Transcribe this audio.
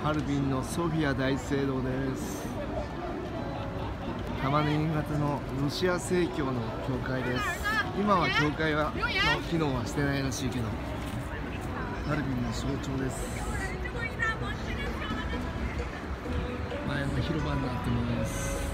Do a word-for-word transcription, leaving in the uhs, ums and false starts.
ハルビンのソフィア大聖堂です。玉ねぎ型のロシア正教の教会です。今は教会はの機能はしてないらしいけど、ハルビンの象徴です。前の広場になってます。